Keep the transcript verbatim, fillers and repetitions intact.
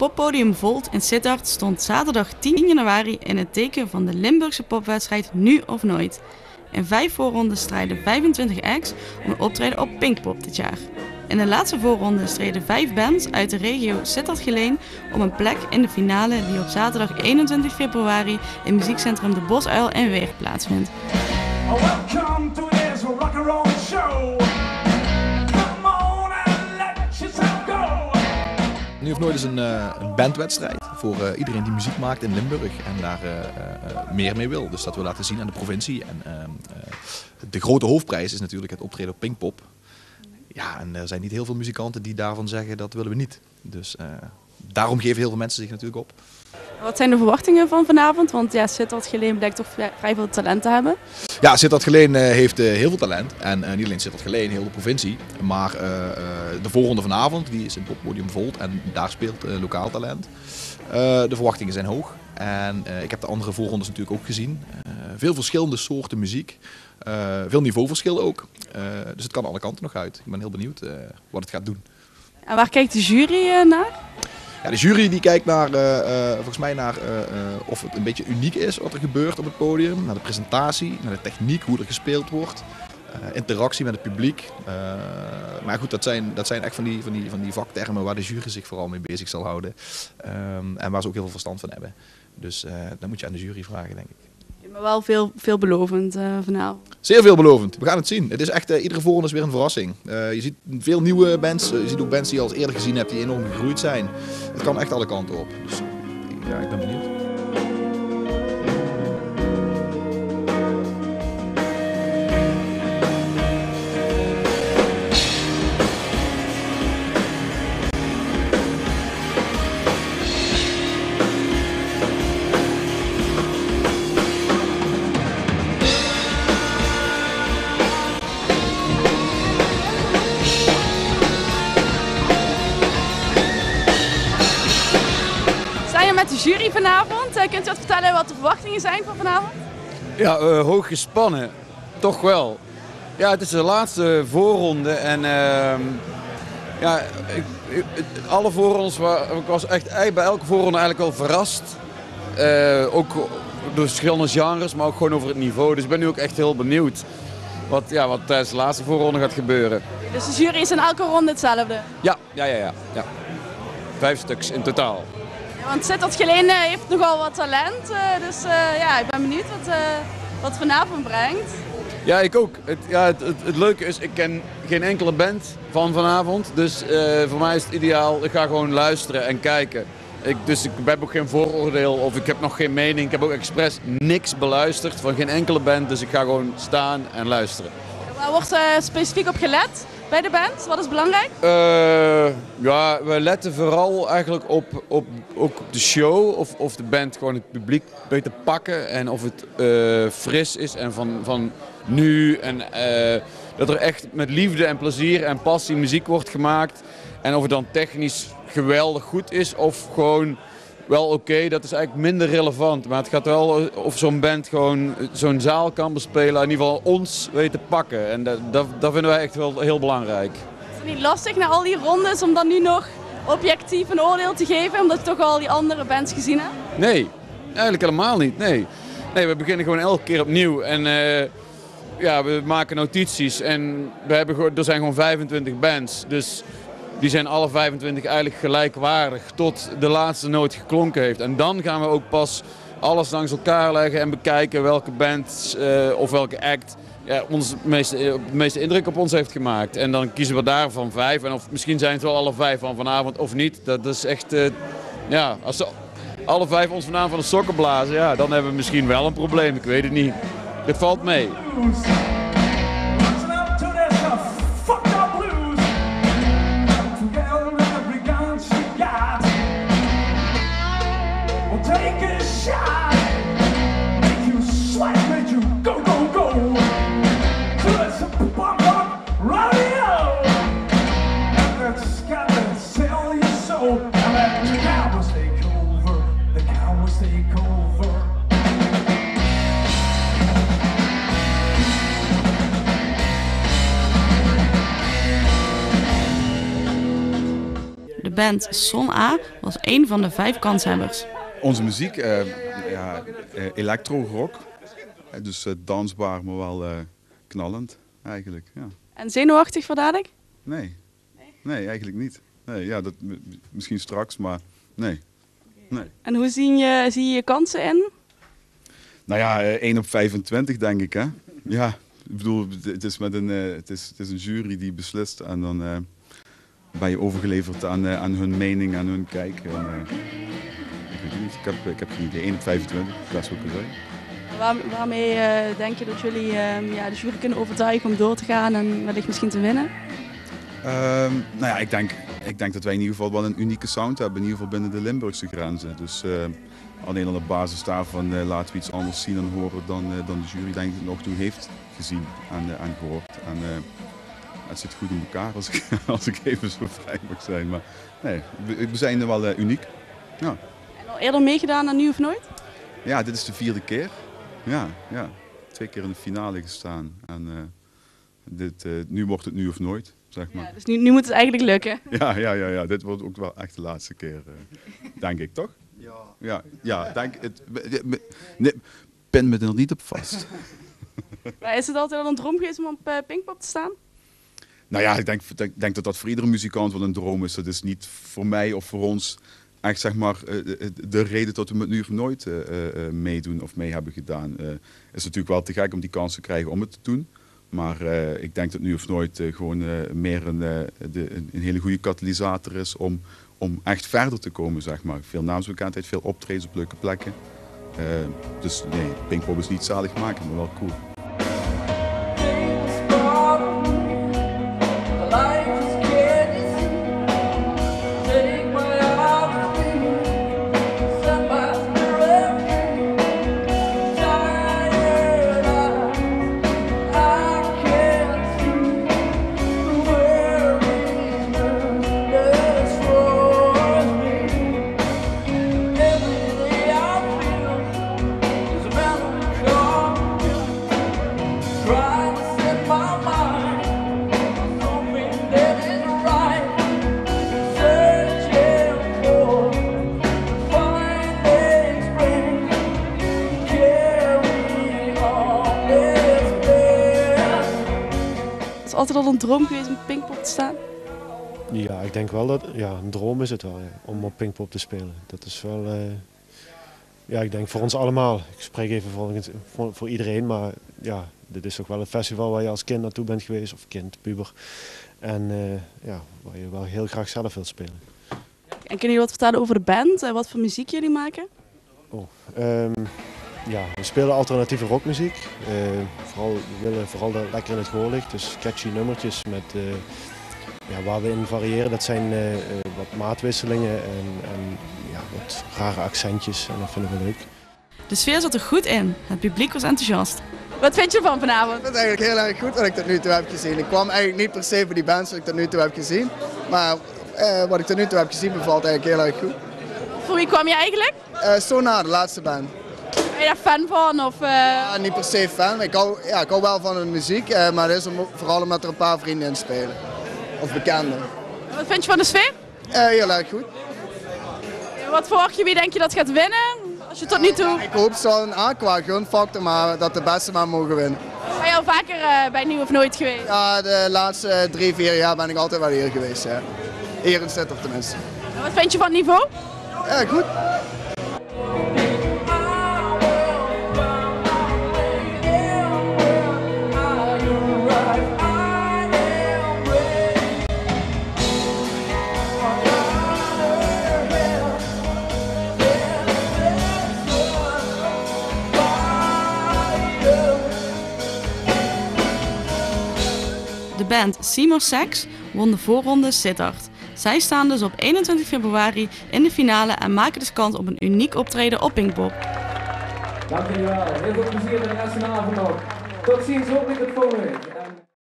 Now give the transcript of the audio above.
poppodium Volt in Sittard stond zaterdag tien januari in het teken van de Limburgse popwedstrijd Nu of Nooit. In vijf voorronden strijden vijfentwintig acts om een optreden op Pinkpop dit jaar. In de laatste voorronde streden vijf bands uit de regio Sittard-Geleen om een plek in de finale die op zaterdag eenentwintig februari in muziekcentrum De Bosuil in Weert plaatsvindt. Welcome to this rock and roll show. Come on and let yourself go. Nu of Nooit is een, uh, een bandwedstrijd voor uh, iedereen die muziek maakt in Limburg en daar uh, uh, meer mee wil. Dus dat we laten zien aan de provincie. En, uh, uh, de grote hoofdprijs is natuurlijk het optreden op Pinkpop. Ja, en er zijn niet heel veel muzikanten die daarvan zeggen dat willen we niet. Dus uh, daarom geven heel veel mensen zich natuurlijk op. Wat zijn de verwachtingen van vanavond? Want ja, Sittard-Geleen blijkt toch vrij veel talent te hebben. Ja, Sittard-Geleen uh, heeft uh, heel veel talent. En uh, niet alleen Sittard-Geleen, heel de provincie. Maar uh, uh, de voorronde vanavond, die is in het poppodium Volt en daar speelt uh, lokaal talent. Uh, de verwachtingen zijn hoog. En uh, ik heb de andere voorrondes natuurlijk ook gezien. Uh, veel verschillende soorten muziek. Uh, veel niveauverschil ook. Uh, dus het kan alle kanten nog uit. Ik ben heel benieuwd uh, wat het gaat doen. En waar kijkt de jury uh, naar? Ja, de jury die kijkt naar, uh, uh, volgens mij naar uh, uh, of het een beetje uniek is wat er gebeurt op het podium. Naar de presentatie, naar de techniek, hoe er gespeeld wordt. Uh, interactie met het publiek. Uh, maar goed, dat zijn, dat zijn echt van die, van, die, van die vaktermen waar de jury zich vooral mee bezig zal houden. Um, en waar ze ook heel veel verstand van hebben. Dus uh, dan moet je aan de jury vragen, denk ik. Maar wel veel, veelbelovend uh, vanavond. Zeer veelbelovend. We gaan het zien. Het is echt, uh, iedere voorronde is weer een verrassing. Uh, je ziet veel nieuwe bands. Uh, je ziet ook bands die je al eerder gezien hebt die enorm gegroeid zijn. Het kan echt alle kanten op. Dus ja, ik ben benieuwd. Met de jury vanavond. Uh, kunt u wat vertellen wat de verwachtingen zijn van vanavond? Ja, uh, hoog gespannen. Toch wel. Ja, het is de laatste voorronde en uh, ja, ik, ik, alle voorrondes, waar, ik was echt bij elke voorronde eigenlijk wel verrast. Uh, ook door verschillende genres, maar ook gewoon over het niveau. Dus ik ben nu ook echt heel benieuwd wat, ja, wat tijdens de laatste voorronde gaat gebeuren. Dus de jury is in elke ronde hetzelfde? Ja, ja, ja, ja. ja. Vijf stuks in totaal. Want Sittard-Geleen uh, heeft nogal wat talent, uh, dus uh, ja, ik ben benieuwd wat, uh, wat vanavond brengt. Ja, ik ook. Het, ja, het, het, het leuke is, ik ken geen enkele band van vanavond, dus uh, voor mij is het ideaal, ik ga gewoon luisteren en kijken. Ik, dus ik heb ook geen vooroordeel of ik heb nog geen mening, ik heb ook expres niks beluisterd van geen enkele band, dus ik ga gewoon staan en luisteren. Waar wordt uh, specifiek op gelet bij de band? Wat is belangrijk? Uh, ja, we letten vooral eigenlijk op, op, ook op de show, of, of de band gewoon het publiek beter pakken en of het uh, fris is en van, van nu en uh, dat er echt met liefde en plezier en passie muziek wordt gemaakt en of het dan technisch geweldig goed is of gewoon wel oké, okay, dat is eigenlijk minder relevant. Maar het gaat wel of zo'n band gewoon zo'n zaal kan bespelen, in ieder geval ons weet te pakken. En dat, dat, dat vinden wij echt wel heel belangrijk. Is het niet lastig na al die rondes om dan nu nog objectief een oordeel te geven, omdat je toch al die andere bands gezien hebt? Nee, eigenlijk helemaal niet. Nee, nee we beginnen gewoon elke keer opnieuw. En uh, ja, we maken notities en we hebben, er zijn gewoon vijfentwintig bands. Dus die zijn alle vijfentwintig eigenlijk gelijkwaardig tot de laatste noot geklonken heeft. En dan gaan we ook pas alles langs elkaar leggen en bekijken welke band uh, of welke act ja, ons meeste, de meeste indruk op ons heeft gemaakt. En dan kiezen we daarvan vijf. En of, misschien zijn het wel alle vijf van vanavond of niet. Dat is echt, uh, ja, als ze alle vijf ons vanavond van de sokken blazen, ja, dan hebben we misschien wel een probleem. Ik weet het niet. Het valt mee. De band Son A was een van de vijf kanshebbers. Onze muziek, uh, ja, uh, electro-rock. Uh, dus uh, dansbaar, maar wel uh, knallend eigenlijk. Ja. En zenuwachtig voor dadelijk? Nee. nee, eigenlijk niet. Nee, ja, dat, misschien straks, maar nee. nee. En hoe zie je, zie je je kansen in? Nou ja, uh, één op vijfentwintig denk ik. Hè? Ja, ik bedoel, het is, met een, uh, het, is, het is een jury die beslist en dan uh, ben je overgeleverd aan, uh, aan hun mening, aan hun kijk. En, uh, ik weet het niet, ik heb, ik heb geen idee. één op vijfentwintig, best wel kunnen zijn. Waar, waarmee uh, denk je dat jullie uh, ja, de jury kunnen overtuigen om door te gaan en wellicht misschien te winnen? Um, nou ja, ik denk, ik denk dat wij in ieder geval wel een unieke sound hebben, in ieder geval binnen de Limburgse grenzen. Dus uh, alleen al op basis daarvan uh, laten we iets anders zien en horen dan, uh, dan de jury denk ik nog toe heeft gezien en, uh, en gehoord. En, uh, het zit goed in elkaar als ik, als ik even zo vrij mag zijn. Maar nee, we, we zijn er wel uh, uniek. Ja. En al eerder meegedaan aan Nu of Nooit? Ja, dit is de vierde keer. Ja, ja. Twee keer in de finale gestaan. En uh, dit, uh, nu wordt het Nu of Nooit. Zeg maar. Ja, dus nu, nu moet het eigenlijk lukken. Ja, ja, ja, ja, dit wordt ook wel echt de laatste keer, uh, denk ik, toch? Ja. Ja, ja denk het. Nee, pin me er niet op vast. Maar is het altijd al een droom geweest om op uh, Pinkpop te staan? Nou ja, ik denk, denk, denk dat dat voor iedere muzikant wel een droom is. Dat is niet voor mij of voor ons echt zeg maar uh, de reden dat we met Nu of Nooit uh, uh, meedoen of mee hebben gedaan. Uh, is natuurlijk wel te gek om die kans te krijgen om het te doen. Maar uh, ik denk dat Nu of Nooit uh, gewoon uh, meer een, uh, de, een hele goede katalysator is om, om echt verder te komen, zeg maar. Veel naamsbekendheid, veel optredens op leuke plekken. Uh, dus nee, Pinkpop is niet zalig maken, maar wel cool. Is altijd al een droom geweest om op Pinkpop te staan? Ja, ik denk wel dat, ja, een droom is het wel, ja, om op Pinkpop te spelen. Dat is wel, uh, ja, ik denk voor ons allemaal. Ik spreek even voor, voor, voor iedereen, maar ja, dit is toch wel een festival waar je als kind naartoe bent geweest, of kind, puber. En uh, ja, waar je wel heel graag zelf wilt spelen. En kunnen jullie wat vertellen over de band en wat voor muziek jullie maken? Oh, um, ja, we spelen alternatieve rockmuziek. Uh, vooral, we willen vooral dat lekker in het gehoor ligt, dus catchy nummertjes met, uh, ja, waar we in variëren. Dat zijn uh, uh, wat maatwisselingen en, en ja, wat rare accentjes en dat vinden we leuk. De sfeer zat er goed in, het publiek was enthousiast. Wat vind je ervan vanavond? Ik vind het eigenlijk heel erg goed wat ik tot nu toe heb gezien. Ik kwam eigenlijk niet per se voor die bands wat ik tot nu toe heb gezien, maar uh, wat ik tot nu toe heb gezien bevalt eigenlijk heel erg goed. Voor wie kwam je eigenlijk? Uh, Son A, de laatste band. Ben je daar fan van? Of, uh... ja, niet per se fan, ik hou, ja, ik hou wel van de muziek, uh, maar dat is om, vooral omdat er een paar vrienden in spelen. Of bekenden. En wat vind je van de sfeer? Uh, heel erg goed. En wat verwacht je, wie denk je dat gaat winnen? Als je tot nu toe... Ik hoop zo een aqua gunfactor, maar dat de beste maar mogen winnen. Ben je al vaker uh, bij Nu of Nooit geweest? Ja, de laatste drie, vier jaar ben ik altijd wel hier geweest. Ja. Hier in Sittard tenminste. En wat vind je van het niveau? Ja, goed. De band Seymour Sax won de voorronde Sittard. Zij staan dus op eenentwintig februari in de finale en maken dus kans op een uniek optreden op Pinkpop. Dank jullie wel. Heel veel plezier met de nationale avond nog. Tot ziens, hopelijk het volgende week.